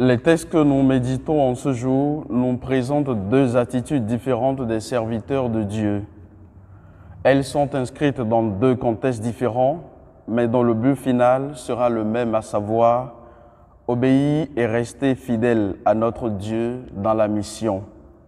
Les textes que nous méditons en ce jour nous présentent deux attitudes différentes des serviteurs de Dieu. Elles sont inscrites dans deux contextes différents, mais dont le but final sera le même, à savoir obéir et rester fidèle à notre Dieu dans la mission.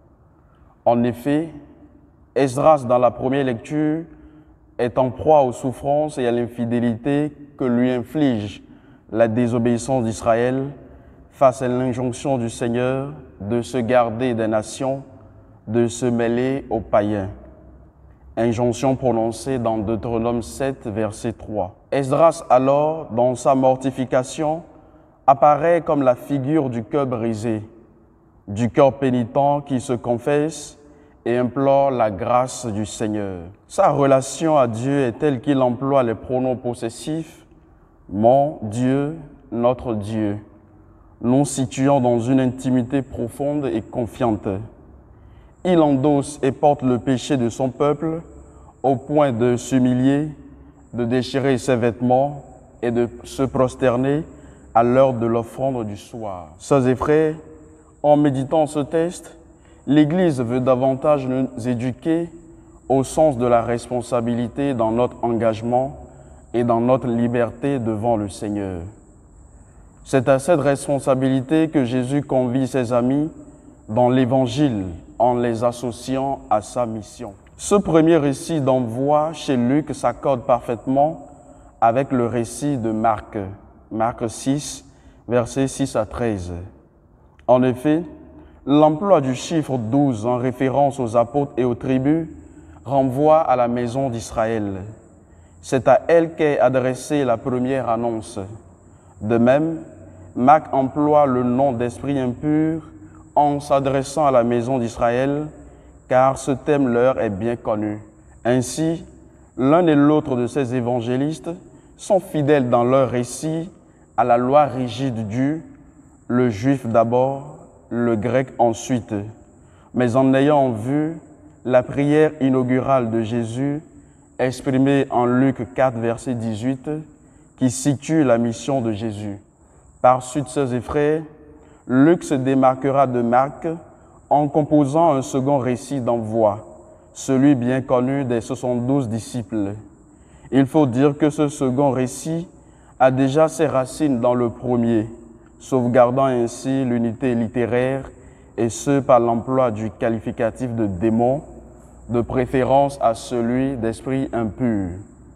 En effet, Esdras, dans la première lecture, est en proie aux souffrances et à l'infidélité que lui inflige la désobéissance d'Israël face à l'injonction du Seigneur de se garder des nations, de se mêler aux païens. Injonction prononcée dans Deutéronome 7, verset 3. Esdras, alors, dans sa mortification, apparaît comme la figure du cœur brisé, du cœur pénitent qui se confesse et implore la grâce du Seigneur. Sa relation à Dieu est telle qu'il emploie les pronoms possessifs « mon Dieu, notre Dieu », nous situant dans une intimité profonde et confiante. Il endosse et porte le péché de son peuple au point de s'humilier, de déchirer ses vêtements et de se prosterner à l'heure de l'offrande du soir. Sœurs et frères, en méditant ce texte, l'Église veut davantage nous éduquer au sens de la responsabilité dans notre engagement et dans notre liberté devant le Seigneur. C'est à cette responsabilité que Jésus convie ses amis dans l'Évangile en les associant à sa mission. Ce premier récit d'envoi chez Luc s'accorde parfaitement avec le récit de Marc, Marc 6, versets 6 à 13. En effet, l'emploi du chiffre 12 en référence aux apôtres et aux tribus renvoie à la maison d'Israël. C'est à elle qu'est adressée la première annonce. De même, Marc emploie le nom d'esprit impur en s'adressant à la maison d'Israël, car ce thème leur est bien connu. Ainsi, l'un et l'autre de ces évangélistes sont fidèles dans leur récit à la loi rigide du le juif d'abord, le grec ensuite, mais en ayant en vue la prière inaugurale de Jésus exprimée en Luc 4, verset 18, qui situe la mission de Jésus. Par suite, sœurs et frères, Luc se démarquera de Marc en composant un second récit d'envoi, celui bien connu des 72 disciples. Il faut dire que ce second récit a déjà ses racines dans le premier, sauvegardant ainsi l'unité littéraire, et ce par l'emploi du qualificatif de démon, de préférence à celui d'esprit impur.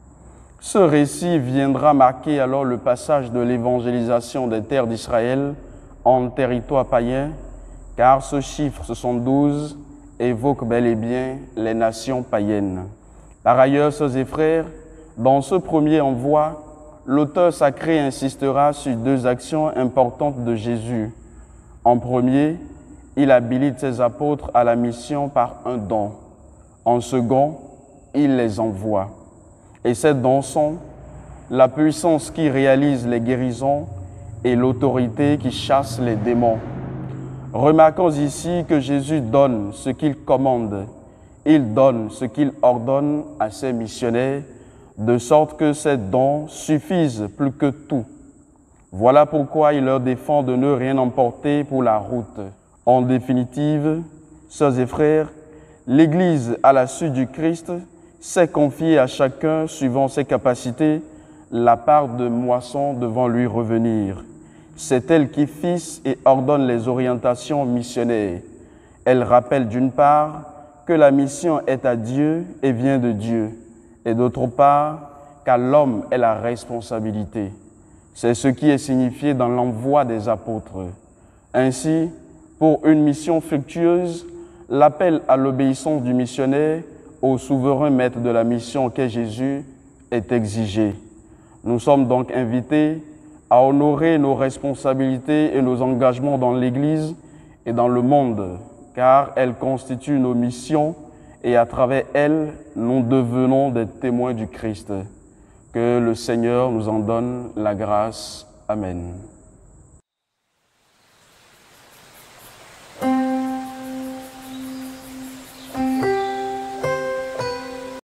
Ce récit viendra marquer alors le passage de l'évangélisation des terres d'Israël en territoire païen, car ce chiffre 72 évoque bel et bien les nations païennes. Par ailleurs, sœurs et frères, dans ce premier envoi, l'auteur sacré insistera sur deux actions importantes de Jésus. En premier, il habilite ses apôtres à la mission par un don. En second, il les envoie. Et ces dons sont la puissance qui réalise les guérisons et l'autorité qui chasse les démons. Remarquons ici que Jésus donne ce qu'il commande. Il donne ce qu'il ordonne à ses missionnaires, de sorte que ces dons suffisent plus que tout. Voilà pourquoi il leur défend de ne rien emporter pour la route. En définitive, sœurs et frères, l'Église, à la suite du Christ, sait confier à chacun, suivant ses capacités, la part de moisson devant lui revenir. C'est elle qui fixe et ordonne les orientations missionnaires. Elle rappelle d'une part que la mission est à Dieu et vient de Dieu, et d'autre part qu'à l'homme est la responsabilité. C'est ce qui est signifié dans l'envoi des apôtres. Ainsi, pour une mission fructueuse, l'appel à l'obéissance du missionnaire au souverain maître de la mission qu'est Jésus est exigé. Nous sommes donc invités à honorer nos responsabilités et nos engagements dans l'Église et dans le monde, car elles constituent nos missions et à travers elles, nous devenons des témoins du Christ. Que le Seigneur nous en donne la grâce. Amen.